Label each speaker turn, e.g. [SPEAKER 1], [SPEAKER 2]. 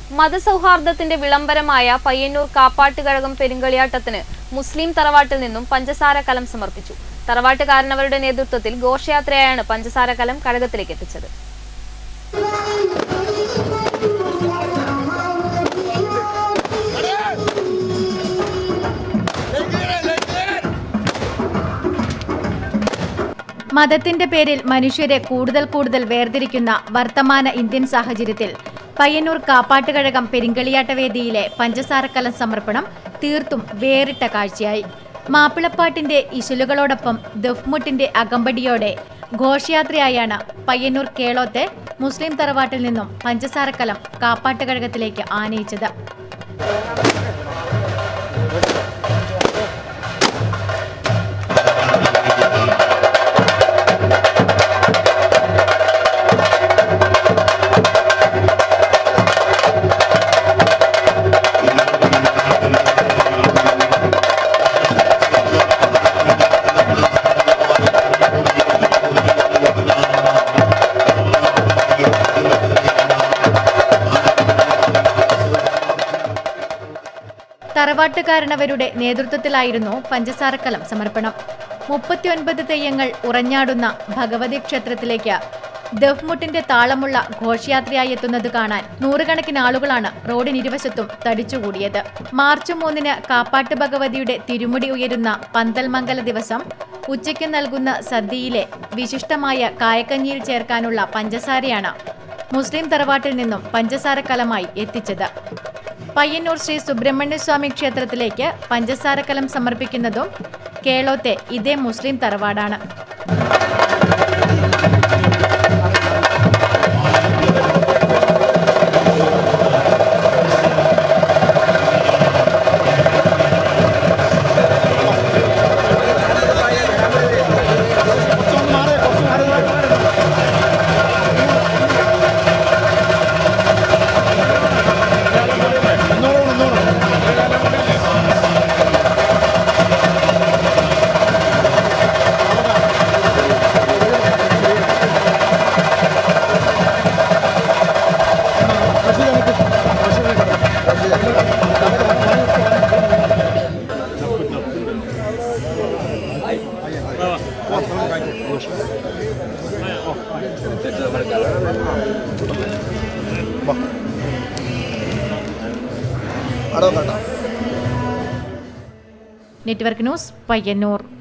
[SPEAKER 1] മതസൗഹാർദ്ദത്തിന്റെ വിളംബരമായ പയ്യന്നൂർ കാപ്പാട്ടുകഴകം പെരുങ്കളിയാട്ടത്തിന് മുസ്ലിം തറവാട്ടിൽ നിന്നും പഞ്ചസാര കലം സമർപ്പിച്ചു. തറവാട്ടുകാരനവരുടെ നേതൃത്വത്തിൽ ഘോഷയാത്രയായാണ് പഞ്ചസാര കലം കഴകത്തിലേക്ക് എത്തിച്ചത്.
[SPEAKER 2] മതത്തിന്റെ പേരിൽ മനുഷ്യരെ കൂടുതൽ വേർതിരിക്കുന്ന വർത്തമാന ഇന്ത്യൻ സാഹചര്യത്തിൽ പയ്യന്നൂർ കാപ്പാട്ടുകഴകം പെരിങ്കളിയാട്ട വേദിയിലെ പഞ്ചസാരക്കലം സമർപ്പണം തീർത്തും വേറിട്ട കാഴ്ചയായി. മാപ്പിളപ്പാട്ടിന്റെ ഇശലുകളോടൊപ്പം ദഫ്മുട്ടിന്റെ അകമ്പടിയോടെ ഘോഷയാത്രയായാണ് പയ്യന്നൂർ കേളോത്തെ മുസ്ലിം തറവാട്ടിൽ നിന്നും പഞ്ചസാരക്കലം കാപ്പാട്ടുകഴകത്തിലേക്ക് ആനയിച്ചത്. തറവാട്ടുകാരനവരുടെ നേതൃത്വത്തിലായിരുന്നു പഞ്ചസാരക്കലം സമർപ്പണം. 39 തെയ്യങ്ങൾ ഉറഞ്ഞാടുന്ന ഭഗവതി ക്ഷേത്രത്തിലേക്ക് ദഫ്മുട്ടിന്റെ താളമുള്ള ഘോഷയാത്രയായി എത്തുന്നത് കാണാൻ നൂറുകണക്കിന് ആളുകളാണ് റോഡിനിരുവശത്തും തടിച്ചുകൂടിയത്. മാർച്ച് 3-ന് കാപ്പാട്ട് ഭഗവതിയുടെ തിരുമുടി ഉയരുന്ന പന്തൽമംഗല ദിവസം ഉച്ചയ്ക്ക് നൽകുന്ന സദ്യയിലെ വിശിഷ്ടമായ കായക്കഞ്ഞിയിൽ ചേർക്കാനുള്ള പഞ്ചസാരയാണ് മുസ്ലിം തറവാട്ടിൽ നിന്നും പഞ്ചസാരക്കലമായി എത്തിച്ചത്. പയ്യന്നൂർ ശ്രീ സുബ്രഹ്മണ്യസ്വാമി ക്ഷേത്രത്തിലേക്ക് പഞ്ചസാരക്കലം സമർപ്പിക്കുന്നതും കേളോത്തെ ഇതേ മുസ്ലിം തറവാടാണ്. Network news Payyanur.